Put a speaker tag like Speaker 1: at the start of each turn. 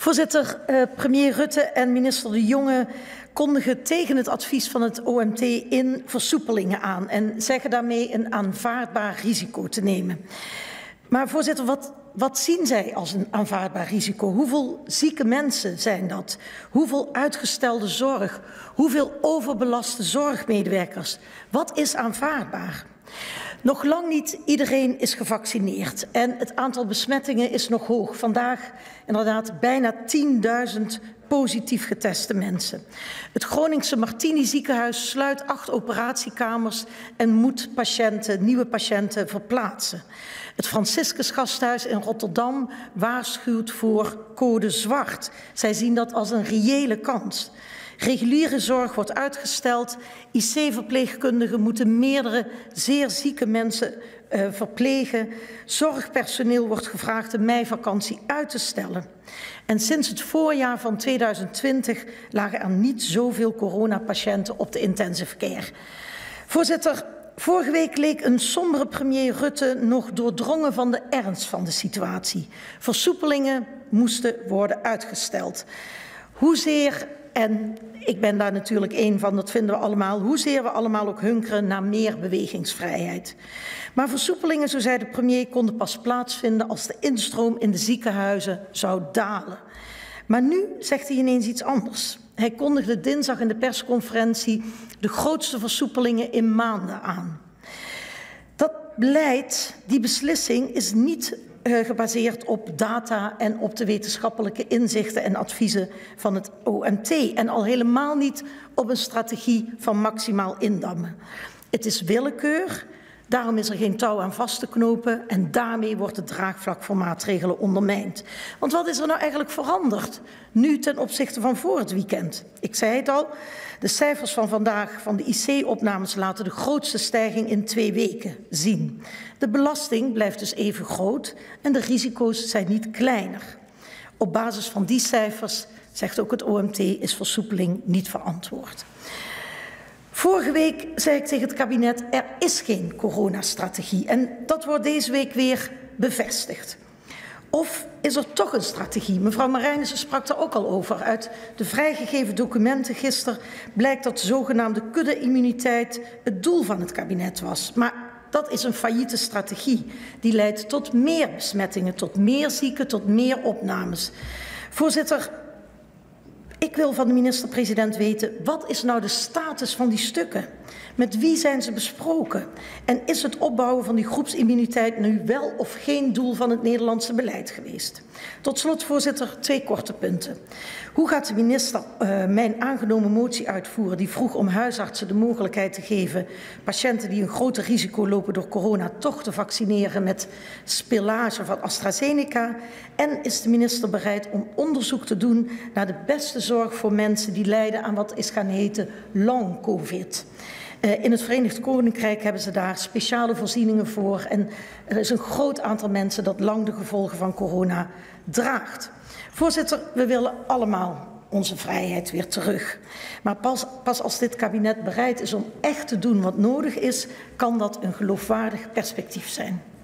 Speaker 1: Voorzitter, premier Rutte en minister De Jonge kondigen tegen het advies van het OMT in versoepelingen aan en zeggen daarmee een aanvaardbaar risico te nemen. Maar voorzitter, wat zien zij als een aanvaardbaar risico? Hoeveel zieke mensen zijn dat? Hoeveel uitgestelde zorg? Hoeveel overbelaste zorgmedewerkers? Wat is aanvaardbaar? Nog lang niet iedereen is gevaccineerd en het aantal besmettingen is nog hoog. Vandaag inderdaad bijna 10.000 positief geteste mensen. Het Groningse Martini ziekenhuis sluit 8 operatiekamers en moet nieuwe patiënten verplaatsen. Het Franciscus Gasthuis in Rotterdam waarschuwt voor code zwart. Zij zien dat als een reële kans. Reguliere zorg wordt uitgesteld. IC-verpleegkundigen moeten meerdere zeer zieke mensen verplegen. Zorgpersoneel wordt gevraagd de meivakantie uit te stellen. En sinds het voorjaar van 2020 lagen er niet zoveel coronapatiënten op de intensive care. Voorzitter, vorige week leek een sombere premier Rutte nog doordrongen van de ernst van de situatie. Versoepelingen moesten worden uitgesteld. Hoezeer, en ik ben daar natuurlijk één van, dat vinden we allemaal, hoezeer we allemaal ook hunkeren naar meer bewegingsvrijheid. Maar versoepelingen, zo zei de premier, konden pas plaatsvinden als de instroom in de ziekenhuizen zou dalen. Maar nu zegt hij ineens iets anders. Hij kondigde dinsdag in de persconferentie de grootste versoepelingen in maanden aan. Dat beleid, die beslissing, is niet gebaseerd op data en op de wetenschappelijke inzichten en adviezen van het OMT. En al helemaal niet op een strategie van maximaal indammen. Het is willekeur, daarom is er geen touw aan vast te knopen en daarmee wordt het draagvlak voor maatregelen ondermijnd. Want wat is er nou eigenlijk veranderd nu ten opzichte van voor het weekend? Ik zei het al, de cijfers van vandaag van de IC-opnames laten de grootste stijging in 2 weken zien. De belasting blijft dus even groot en de risico's zijn niet kleiner. Op basis van die cijfers, zegt ook het OMT, is versoepeling niet verantwoord. Vorige week zei ik tegen het kabinet, er is geen coronastrategie en dat wordt deze week weer bevestigd. Of is er toch een strategie? Mevrouw Marijnissen sprak daar ook al over. Uit de vrijgegeven documenten gisteren blijkt dat de zogenaamde kudde-immuniteit het doel van het kabinet was. Maar dat is een failliete strategie. Die leidt tot meer besmettingen, tot meer zieken, tot meer opnames. Voorzitter, ik wil van de minister-president weten, wat is nou de status van die stukken? Met wie zijn ze besproken? En is het opbouwen van die groepsimmuniteit nu wel of geen doel van het Nederlandse beleid geweest? Tot slot, voorzitter, 2 korte punten. Hoe gaat de minister mijn aangenomen motie uitvoeren die vroeg om huisartsen de mogelijkheid te geven patiënten die een groter risico lopen door corona toch te vaccineren met spillage van AstraZeneca? En is de minister bereid om onderzoek te doen naar de beste zorg voor mensen die lijden aan wat is gaan heten long COVID? In het Verenigd Koninkrijk hebben ze daar speciale voorzieningen voor en er is een groot aantal mensen dat lang de gevolgen van corona draagt. Voorzitter, we willen allemaal onze vrijheid weer terug. Maar pas als dit kabinet bereid is om echt te doen wat nodig is, kan dat een geloofwaardig perspectief zijn.